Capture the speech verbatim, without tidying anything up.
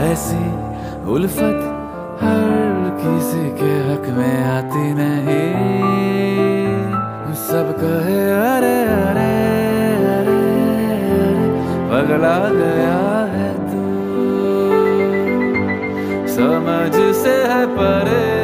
ऐसी उल्फत हर किसी के हक में आती नहीं। सब कहे अरे अरे अरे पगला गया है तू, समझ से है परे।